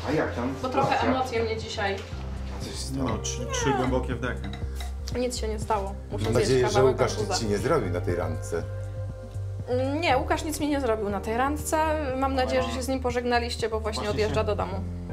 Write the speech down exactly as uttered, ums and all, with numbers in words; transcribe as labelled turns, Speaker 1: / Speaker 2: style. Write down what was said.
Speaker 1: A jak tam?
Speaker 2: Bo trochę emocje mnie dzisiaj.
Speaker 1: A coś stało?
Speaker 3: No, trzy, trzy głębokie wdechy.
Speaker 2: Nic się nie stało. Muszę
Speaker 4: Mam
Speaker 2: zjeść
Speaker 4: nadzieję, że
Speaker 2: kawałek
Speaker 4: Łukasz
Speaker 2: arbuza.
Speaker 4: nic ci nie zrobił na tej randce.
Speaker 2: Nie, Łukasz nic mi nie zrobił na tej randce. Mam nadzieję, że się z nim pożegnaliście, bo właśnie
Speaker 3: Właśnie
Speaker 2: odjeżdża
Speaker 3: się-
Speaker 2: do domu.